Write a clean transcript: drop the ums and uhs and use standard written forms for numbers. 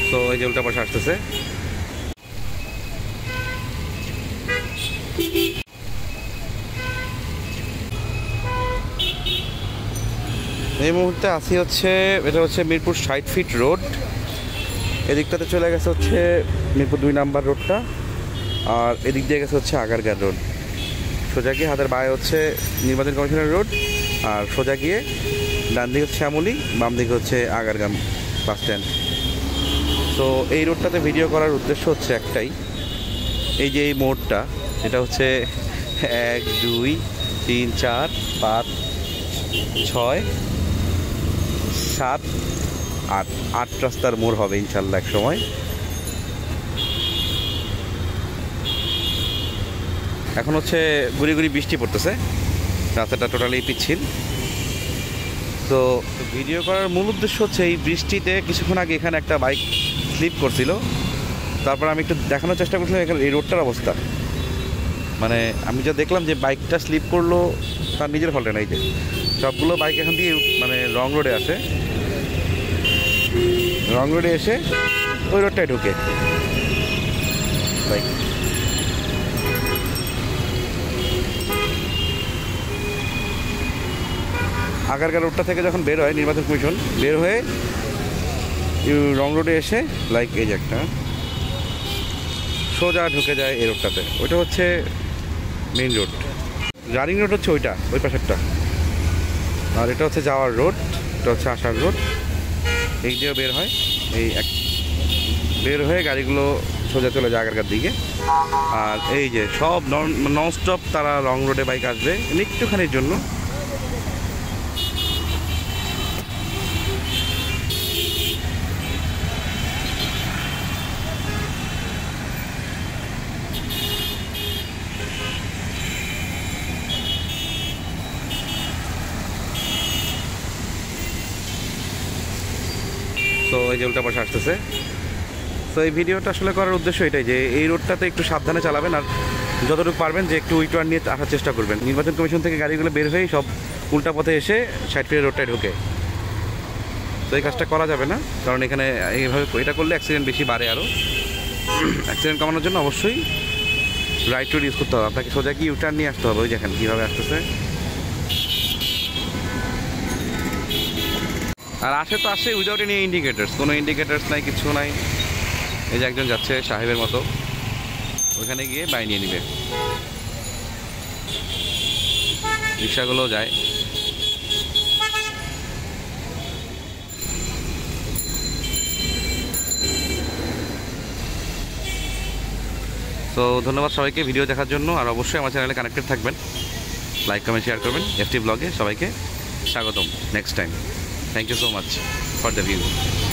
তো এই যে উল্টা পাশে আসতেছে। এই মুহূর্তে আসি হচ্ছে, এটা হচ্ছে মিরপুর 60 ফিট রোড। এদিকটাতে চলে গেছে হচ্ছে মিরপুর 2 নাম্বার রোডটা, আর এদিক দিয়ে গেছে হচ্ছে আগারগাঁও রোড। সোজা গিয়ে হাতের বায়ে হচ্ছে নির্বাচন কমিশনের রোড, আর সোজা গিয়ে ডান দিকে হচ্ছে শ্যামলী, বাম দিকে হচ্ছে আগারগাঁও বাস স্ট্যান্ড। তো এই রোডটাতে ভিডিও করার উদ্দেশ্য হচ্ছে একটাই, এই যে এই মোড়টা, এটা হচ্ছে 1 2 3 4 5 6 7 8 রাস্তার মোড় হবে ইনশাল্লাহ এক সময়। এখন হচ্ছে গুড়ি গুড়ি বৃষ্টি পড়তেছে, রাস্তাটা টোটালি পিচ্ছিল। তো ভিডিও করার মূল উদ্দেশ্য হচ্ছে এই বৃষ্টিতে কিছুক্ষণ আগে এখানে একটা বাইক স্লিপ করছিল, তারপর আমি একটু দেখানোর চেষ্টা করছিলাম এখানে এই রোডটার অবস্থা। মানে আমি যা দেখলাম যে বাইকটা স্লিপ করলো তার নিজের ফল্টে না, এই যে সবগুলো বাইক এখান দিয়ে মানে রং রোডে আসে, রং রোডে এসে ওই রোডটায় ঢুকে বাইক। আগারগাঁও রোডটা থেকে যখন বের হয় নির্বাচন কমিশন, বের হয়ে রং রোডে এসে লাইক এই যে একটা সোজা ঢুকে যায় এই রোডটাতে। ওইটা হচ্ছে মেইন রোড, রানিং রোড হচ্ছে ওইটা, ওই পাশেরটা। আর এটা হচ্ছে যাওয়ার রোড, এটা হচ্ছে আসার রোড। এই দিয়েও বের হয়, এই এক বের হয়ে গাড়িগুলো সোজা চলে যায় আগারগাঁওর দিকে। আর এই যে সব ননস্টপ তারা রং রোডে বাইক আসবে একটুখানির জন্য। তো এই যে উল্টা পাশে আসতেছে। তো এই ভিডিওটা আসলে করার উদ্দেশ্য এটাই যে এই রোডটাতে একটু সাবধানে চালাবেন, আর যতটুকু পারবেন যে একটু উইটার্ন নিয়ে আসার চেষ্টা করবেন। নির্বাচন কমিশন থেকে গাড়িগুলো বের হয়েই সব উল্টা পথে এসে 60 ফিটের রোডটায় ঢোকে। তো এই কাজটা করা যাবে না, কারণ এখানে এইভাবে এটা করলে অ্যাক্সিডেন্ট বেশি বাড়ে। আরও অ্যাক্সিডেন্ট কমানোর জন্য অবশ্যই রাইট রোড ইউজ করতে হবে, আপনাকে সোজা কি ইউটার্ন নিয়ে আসতে হবে। ওই দেখেন কীভাবে আসতেছে, আর আসে তো আসে উইদাউট এনি ইন্ডিকেটার্স, কোনো ইন্ডিকেটার্স নাই, কিছু নাই। এই যে একজন যাচ্ছে সাহেবের মতো, ওইখানে গিয়ে বাই নিয়ে নিবে। রিক্সাগুলো যায়। তো ধন্যবাদ সবাইকে ভিডিও দেখার জন্য, আর অবশ্যই আমার চ্যানেলে কানেক্টেড থাকবেন, লাইক কমেন্ট শেয়ার করবেন। এফটি ব্লগে সবাইকে স্বাগতম next time. Thank you so much for the view.